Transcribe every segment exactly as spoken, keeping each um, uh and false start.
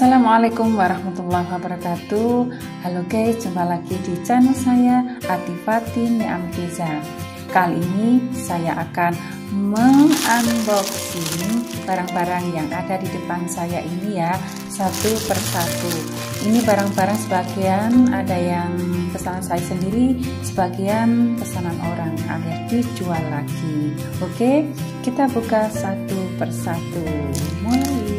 Assalamualaikum warahmatullahi wabarakatuh. Halo guys, jumpa lagi di channel saya Atifati Niamkeza. Kali ini saya akan mengunboxing barang-barang yang ada di depan saya ini ya, satu persatu. Ini barang-barang sebagian ada yang pesanan saya sendiri, sebagian pesanan orang alias dijual lagi. Oke, kita buka satu persatu. Mulai.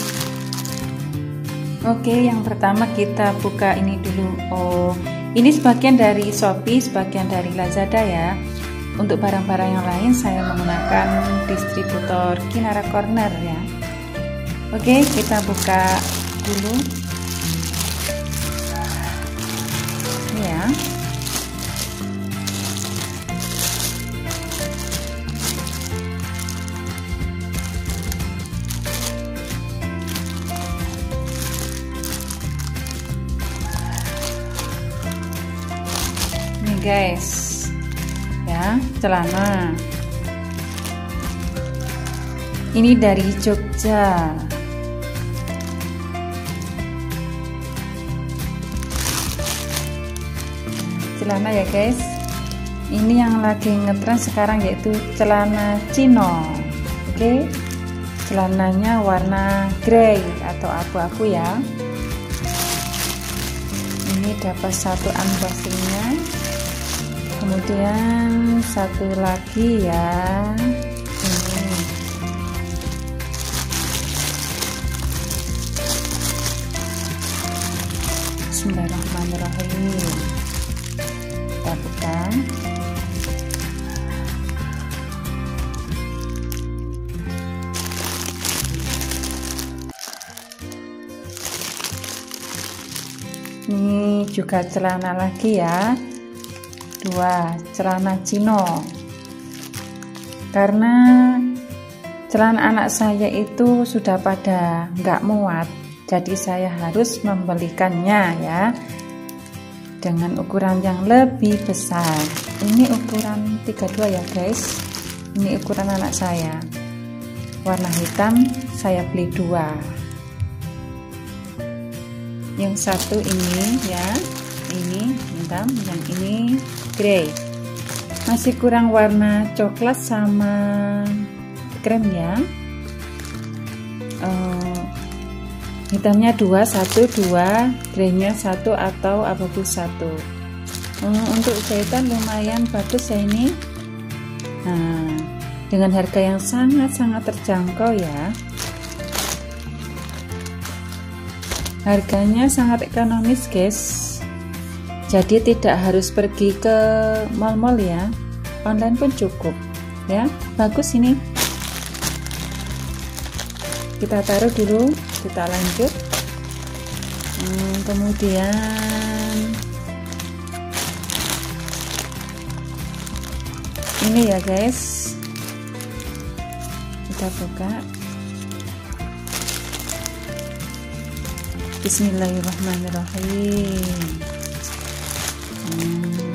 Oke, yang pertama kita buka ini dulu. Oh, ini sebagian dari Shopee, sebagian dari Lazada ya. Untuk barang-barang yang lain saya menggunakan distributor Kinara Corner ya. Oke, kita buka dulu. Ini ya. Guys ya, celana ini dari Jogja. Celana ya guys, ini yang lagi ngetren sekarang yaitu celana chino. Oke, celananya warna grey atau abu-abu ya. Ini dapat satu unboxingnya. Kemudian satu lagi ya, ini Bismillahirrahmanirrahim. Kita buka. Ini juga celana lagi ya, dua celana chino. Karena celana anak saya itu sudah pada nggak muat, jadi saya harus membelikannya ya dengan ukuran yang lebih besar. Ini ukuran tiga puluh dua ya guys, ini ukuran anak saya, warna hitam. Saya beli dua, yang satu ini ya, ini hitam, yang ini grey. Masih kurang warna coklat sama krem ya. uh, hitamnya dua, satu, dua, greynya satu atau abu-abu satu. uh, untuk jahitan lumayan bagus ya ini. Nah, dengan harga yang sangat-sangat terjangkau ya. Harganya sangat ekonomis guys, jadi tidak harus pergi ke mall-mall ya, online pun cukup ya. Bagus ini. Kita taruh dulu, kita lanjut. hmm, kemudian ini ya guys, kita buka. Bismillahirrahmanirrahim. Hmm.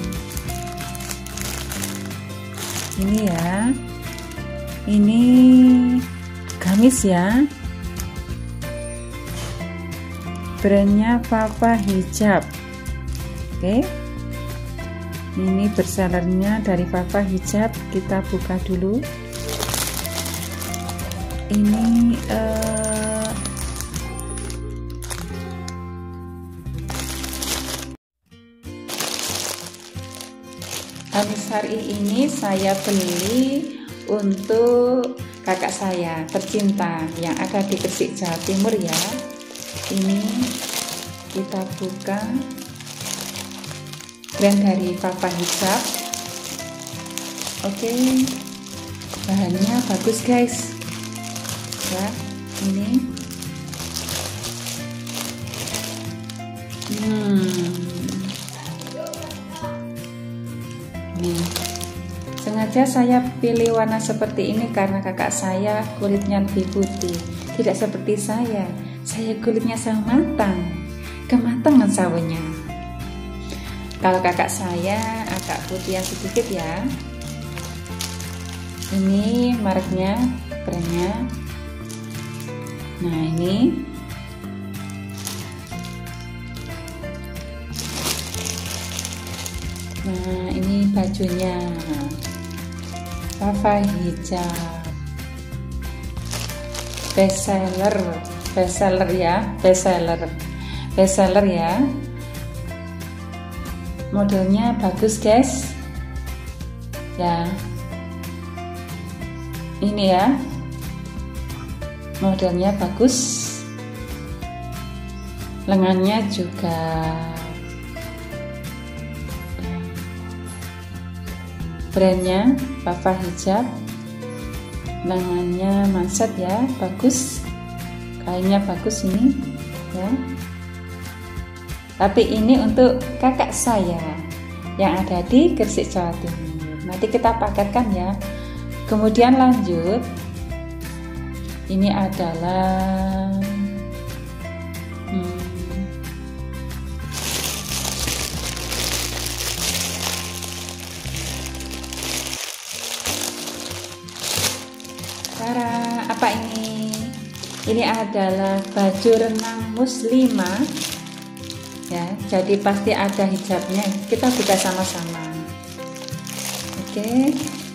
Ini ya, ini gamis ya, brandnya Papa Hijab. Oke, ini bestsellernya dari Papa Hijab. Kita buka dulu. Ini uh, Amisari ini saya beli untuk kakak saya tercinta yang ada di Gresik, Jawa Timur ya. Ini kita buka, brand dari Papa Hijab. Oke, bahannya bagus guys ya. Ini hmm Nih, sengaja saya pilih warna seperti ini karena kakak saya kulitnya lebih putih, tidak seperti saya. Saya kulitnya sangat matang, kematangan sawahnya. Kalau kakak saya agak putih sedikit ya. Ini mereknya, brandnya. Nah ini Nah, ini bajunya Papa hijab, bestseller, bestseller ya, bestseller, bestseller ya. Modelnya bagus guys, ya. Ini ya, modelnya bagus, lengannya juga brandnya Papa hijab, lengannya manset ya, bagus, kainnya bagus ini ya. Tapi ini untuk kakak saya yang ada di Gresik, Jawa Timur. Nanti kita paketkan ya. Kemudian lanjut, ini adalah hmm, Tara, apa ini? Ini adalah baju renang muslimah ya, jadi pasti ada hijabnya. Kita buka sama-sama. Oke,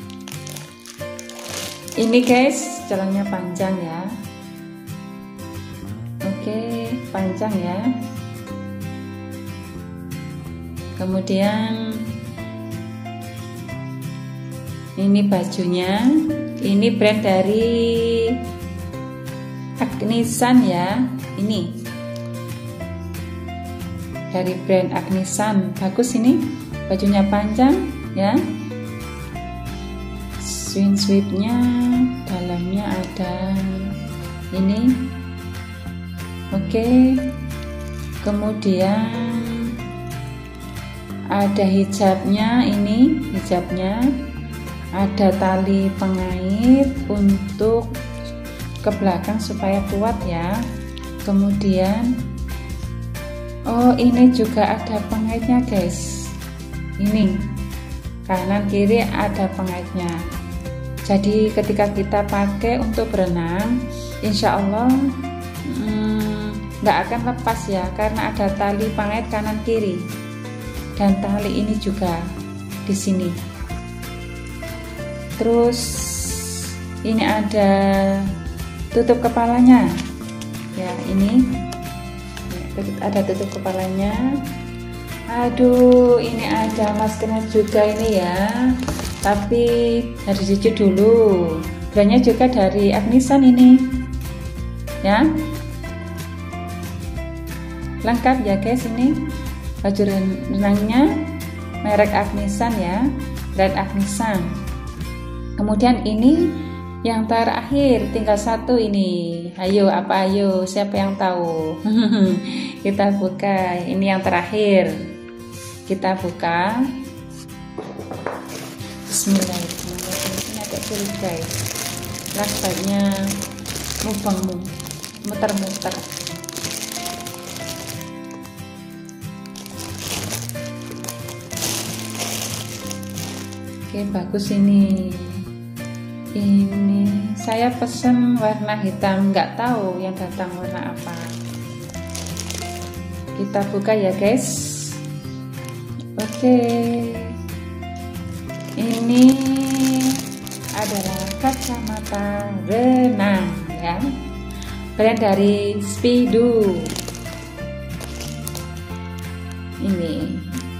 ini guys, celana panjang ya. Oke, panjang ya. Kemudian ini bajunya, ini brand dari Agnisan ya, ini dari brand Agnisan, bagus ini, bajunya panjang ya, swing sweepnya, dalamnya ada ini. Oke, kemudian ada hijabnya, ini hijabnya ada tali pengait untuk ke belakang supaya kuat ya. Kemudian oh, ini juga ada pengaitnya guys, ini kanan kiri ada pengaitnya. Jadi ketika kita pakai untuk berenang, insya Allah nggak hmm, akan lepas ya, karena ada tali pengait kanan kiri, dan tali ini juga di sini. Terus ini ada tutup kepalanya ya, ini ada tutup kepalanya. Aduh, ini ada maskernya juga ini ya, tapi harus dicuci dulu. Brandnya juga dari Agnisan ini ya, lengkap ya guys. Ini baju renangnya merek Agnisan ya, brand Agnisan. Kemudian ini yang terakhir, tinggal satu ini. Ayo, apa ayo, siapa yang tahu? Kita buka, ini yang terakhir. Kita buka. Bismillahirrahmanirrahim. Ini agak sulit guys, rasanya mubang muter-muter. Oke, bagus ini. Ini saya pesen warna hitam, nggak tahu yang datang warna apa. Kita buka ya guys. Oke, ini adalah kacamata renang ya, brand dari Speedo. Ini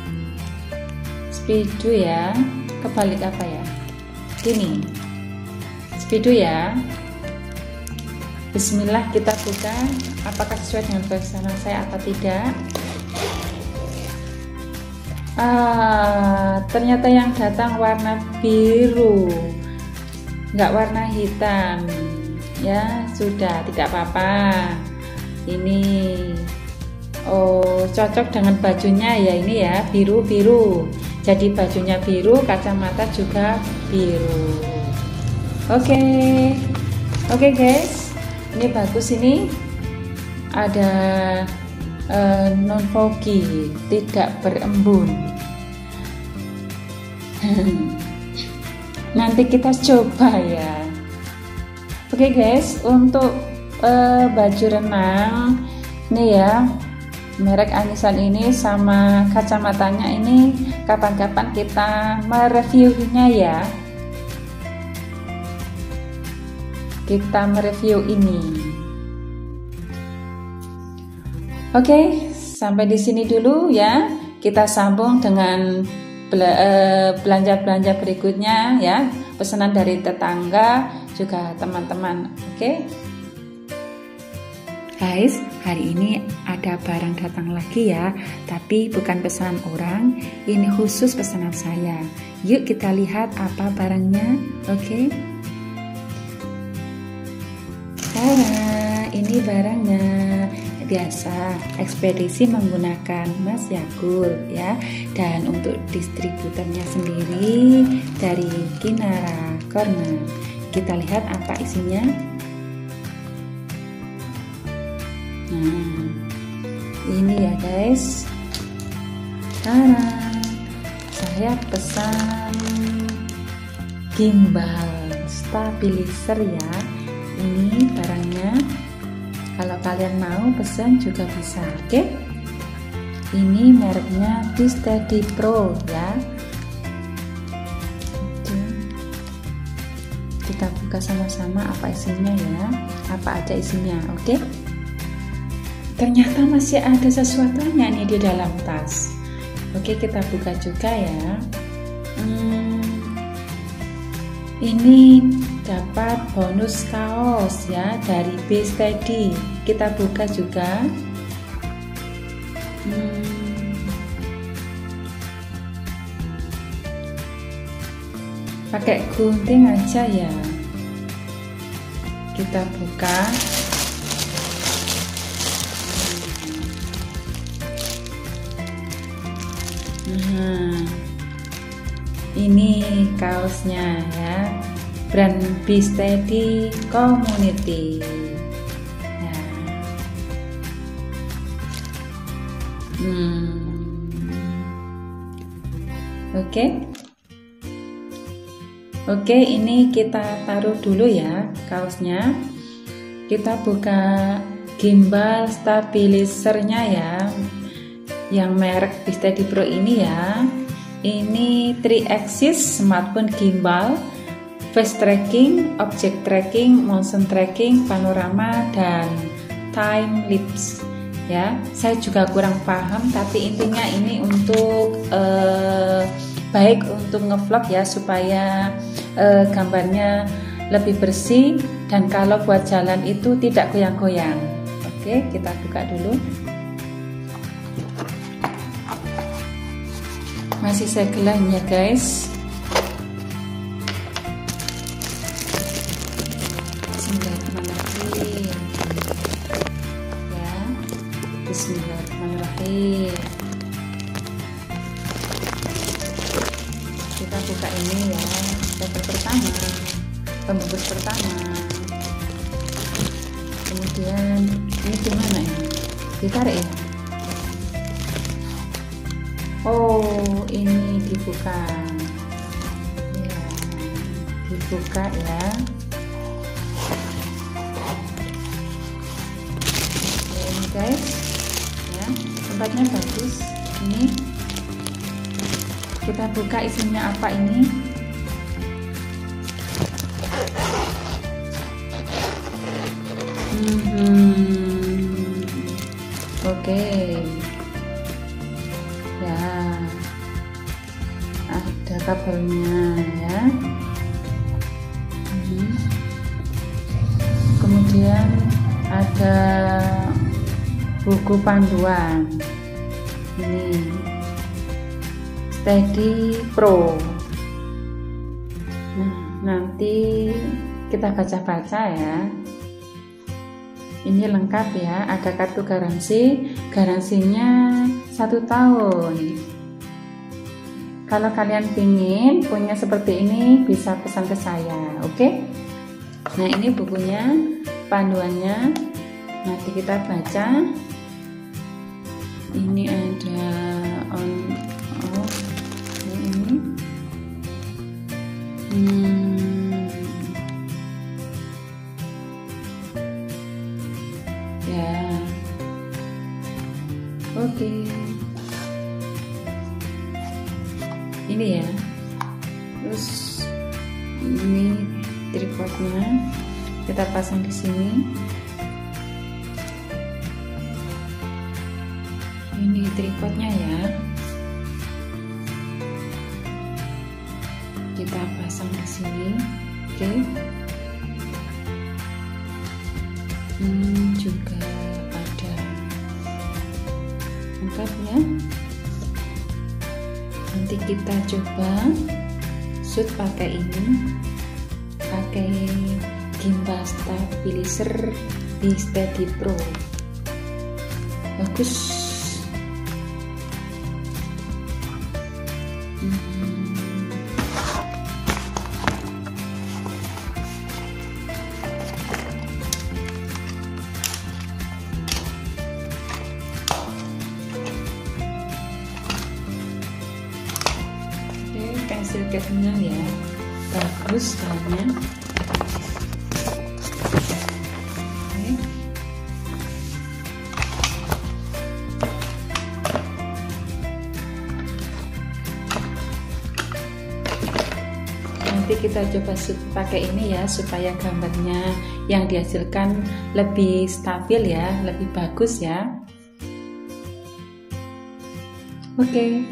Speedo ya, kebalik apa ya, ini Speedo ya. Bismillah, kita buka apakah sesuai dengan pesanan saya atau tidak. Ah, ternyata yang datang warna biru, nggak warna hitam ya. Sudah, tidak apa-apa. Ini oh, cocok dengan bajunya ya, ini ya, biru-biru. Jadi bajunya biru, kacamata juga biru. Oke, okay. Oke okay guys, ini bagus. Ini ada uh, non foggy, tidak berembun. Nanti kita coba ya. Oke okay guys, untuk uh, baju renang ini ya, merek Anisan ini sama kacamatanya ini kapan-kapan kita mereviewnya ya. Kita mereview ini. Oke, sampai di sini dulu ya. Kita sambung dengan belanja-belanja berikutnya ya. Pesanan dari tetangga juga teman-teman. Oke. Guys, hari ini ada barang datang lagi ya. Tapi bukan pesanan orang, ini khusus pesanan saya. Yuk kita lihat apa barangnya. Oke. Tada, ini barangnya. Biasa ekspedisi menggunakan Mas Yakul ya, dan untuk distributornya sendiri dari Kinara Corner. Kita lihat apa isinya. Nah, ini ya guys. Tada, saya pesan gimbal stabilizer ya. Ini barangnya. Kalau kalian mau pesan juga bisa, oke? Okay? Ini mereknya Steady Pro ya. Oke. Kita buka sama-sama apa isinya ya. Apa aja isinya, oke? Okay? Ternyata masih ada sesuatunya nih di dalam tas. Oke, kita buka juga ya. Hmm, ini dapat bonus kaos ya dari Be Steady. Kita buka juga. Hmm. Pakai gunting aja ya. Kita buka. Nah, ini kaosnya ya. Brand Be Steady Community. Nah. Hmm. Oke. Okay. Oke, okay, ini kita taruh dulu ya kaosnya. Kita buka gimbal stabilizernya ya. Yang merek Be Steady Pro ini ya. Ini three axis smartphone gimbal, face tracking, object tracking, motion tracking, panorama, dan time lapse ya. Saya juga kurang paham, tapi intinya ini untuk eh, baik untuk ngevlog ya, supaya eh, gambarnya lebih bersih, dan kalau buat jalan itu tidak goyang-goyang. Oke, kita buka dulu. Masih segelan ya guys. Bismillahirrahmanirrahim ya. Bismillahirrahmanirrahim. Kita buka ini ya. Level pertama, pembungkus pertama. Kemudian ini gimana ini? Ditarik ya. Oh, ini dibuka ya, dibuka ya. Ini guys ya, tempatnya bagus. Ini kita buka isinya apa ini. Hmm, oke. Okay. Ya, ada kabelnya ya. Hmm. Kemudian ada buku panduan. Ini Steady Pro. Nah, nanti kita baca-baca ya. Ini lengkap ya, ada kartu garansi, garansinya satu tahun. Kalau kalian ingin punya seperti ini, bisa pesan ke saya, oke? Nah, ini bukunya, panduannya, nanti kita baca. Ini ada on off, ini. Hmm. Ya, ini ya. Terus ini tripodnya kita pasang di sini. Ini tripodnya ya, kita pasang di sini. Oke. Hmm, juga ada lengkapnya. Nanti kita coba shoot pakai ini, pakai gimbal stabilizer di Steady Pro. Bagus. Hmm. Pensil catnya ya, bagus kayaknya. Oke. Nanti kita coba shoot pakai ini ya, supaya gambarnya yang dihasilkan lebih stabil ya, lebih bagus ya. Oke.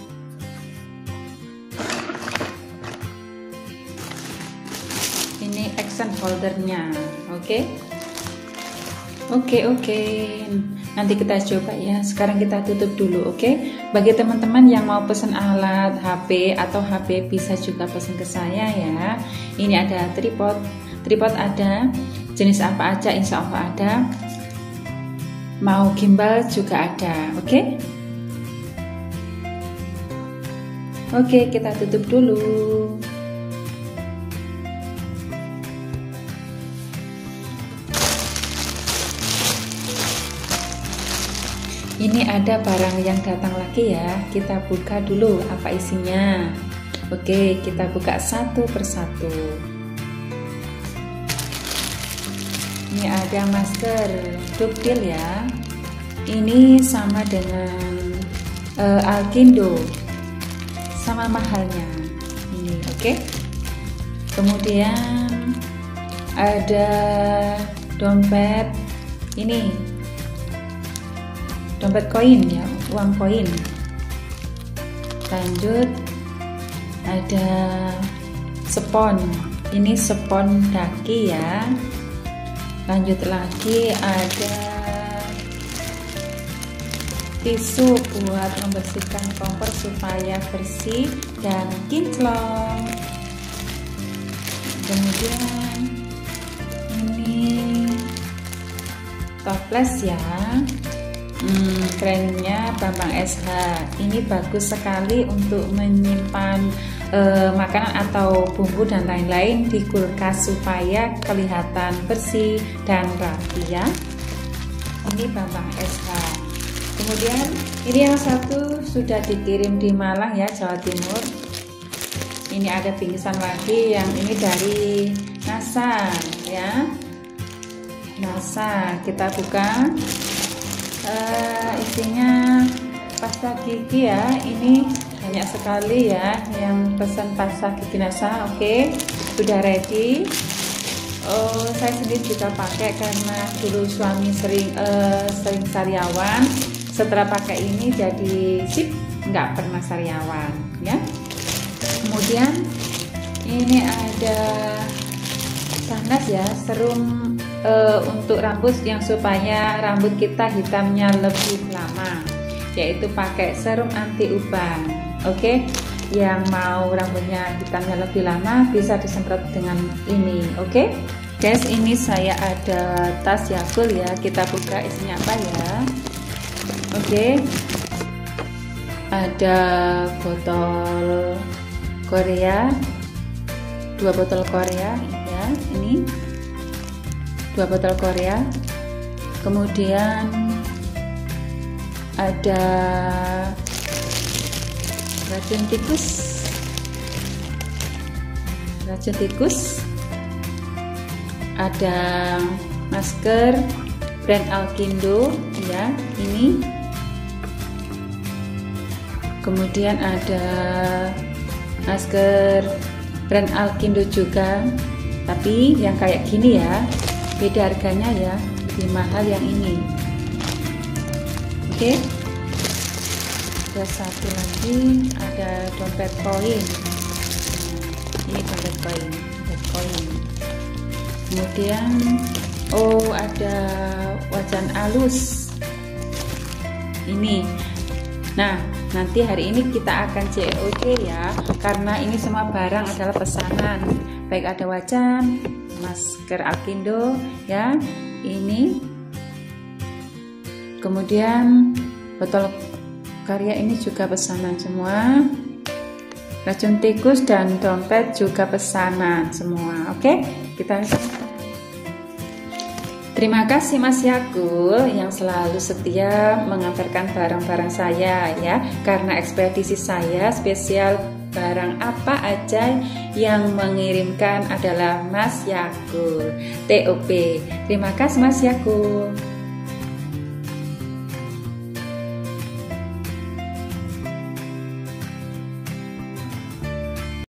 Ini action foldernya, oke, okay? oke okay, oke. Okay. Nanti kita coba ya. Sekarang kita tutup dulu, oke? Okay? Bagi teman-teman yang mau pesan alat H P atau H P bisa juga pesan ke saya ya. Ini ada tripod, tripod ada, jenis apa aja insya Allah ada. Mau gimbal juga ada, oke? Okay? Oke, okay, kita tutup dulu. Ini ada barang yang datang lagi ya, kita buka dulu apa isinya. Oke, kita buka satu persatu. Ini ada masker Duktil ya. Ini sama dengan uh, Alkindo, sama mahalnya ini, oke. Kemudian ada dompet ini, dompet koin ya, uang koin. Lanjut ada spons, ini spons daki ya. Lanjut lagi ada tisu buat membersihkan kompor supaya bersih dan kinclong. Kemudian ini toples ya. Hmm, kerennya Bambang S H. Ini bagus sekali untuk menyimpan e, makanan atau bumbu dan lain-lain di kulkas supaya kelihatan bersih dan rapi ya. Ini Bambang S H. Kemudian ini yang satu sudah dikirim di Malang ya, Jawa Timur. Ini ada bingkisan lagi, yang ini dari NASA ya. NASA, kita buka. Uh, isinya pasta gigi ya. Ini banyak sekali ya yang pesan pasta gigi NASA. Oke, okay. Sudah ready. Oh, saya sendiri juga pakai karena dulu suami sering uh, sering sariawan. Setelah pakai ini jadi sip, nggak pernah sariawan ya. Kemudian ini ada sanas ya, serum Uh, untuk rambut yang supaya rambut kita hitamnya lebih lama, yaitu pakai serum anti uban. Oke, okay? Yang mau rambutnya hitamnya lebih lama bisa disemprot dengan ini. Oke, okay? Guys, ini saya ada tas Yakul ya, kita buka isinya apa ya. Oke, okay. Ada botol Korea, dua botol Korea ya, ini dua botol Korea. Kemudian ada racun tikus, racun tikus. Ada masker brand Alkindo ya, ini. Kemudian ada masker brand Alkindo juga, tapi yang kayak gini ya, beda harganya ya, lebih mahal yang ini. Oke, ada satu lagi, ada dompet koin. Ini dompet koin, dompet koin. Kemudian oh, ada wajan alus ini. Nah, nanti hari ini kita akan C O D ya, karena ini semua barang adalah pesanan. Baik ada wajan, masker Alkindo ya, ini. Kemudian botol karya ini juga pesanan semua. Racun tikus dan dompet juga pesanan semua. Oke, kita terima kasih Mas Yakul yang selalu setia mengantarkan barang-barang saya ya, karena ekspedisi saya spesial barang apa aja yang mengirimkan adalah Mas Yakul T O P. Terima kasih Mas Yakul.